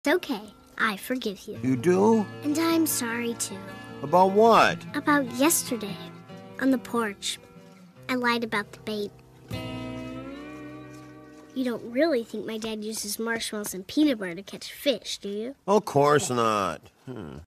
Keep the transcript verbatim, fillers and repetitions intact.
It's okay. I forgive you. You do? And I'm sorry, too. About what? About yesterday, on the porch. I lied about the bait. You don't really think my dad uses marshmallows and peanut butter to catch fish, do you? Of course not. Hmm.